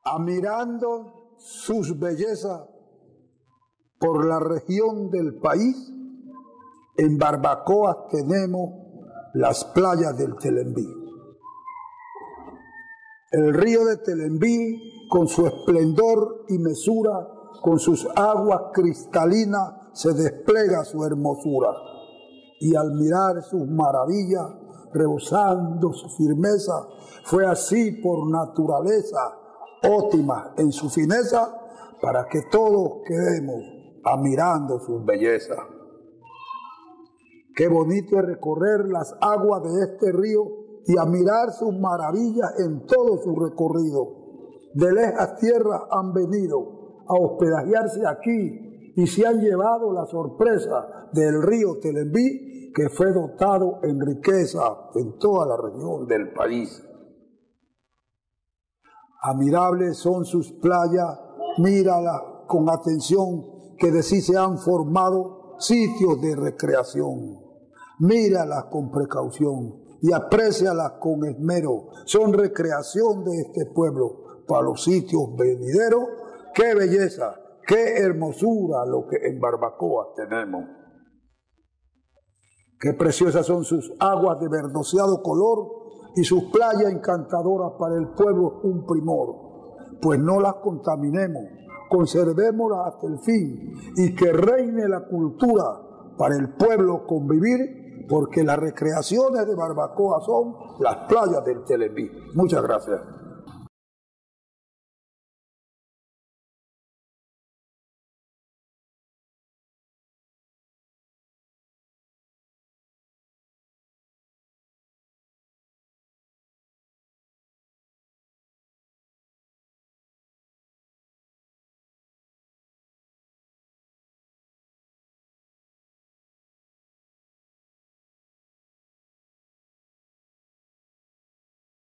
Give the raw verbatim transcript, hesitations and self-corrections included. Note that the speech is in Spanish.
Admirando sus bellezas por la región del país, en Barbacoa tenemos las playas del Telembí. El río de Telembí, con su esplendor y mesura, con sus aguas cristalinas, se despliega su hermosura. Y al mirar sus maravillas, rebosando su firmeza, fue así por naturaleza, óptima en su fineza, para que todos quedemos admirando sus bellezas. Qué bonito es recorrer las aguas de este río y admirar sus maravillas en todo su recorrido. De lejas tierras han venido a hospedajearse aquí y se han llevado la sorpresa del río Telembí, que fue dotado en riqueza en toda la región del país. Admirables son sus playas, míralas con atención, que de sí se han formado sitios de recreación. Míralas con precaución y aprécialas con esmero. Son recreación de este pueblo para los sitios venideros. ¡Qué belleza, qué hermosura lo que en Barbacoa tenemos! ¡Qué preciosas son sus aguas de verdoseado color y sus playas encantadoras para el pueblo un primor! Pues no las contaminemos, conservémoslas hasta el fin y que reine la cultura para el pueblo convivir, porque las recreaciones de Barbacoa son las playas del Telembí. Muchas gracias.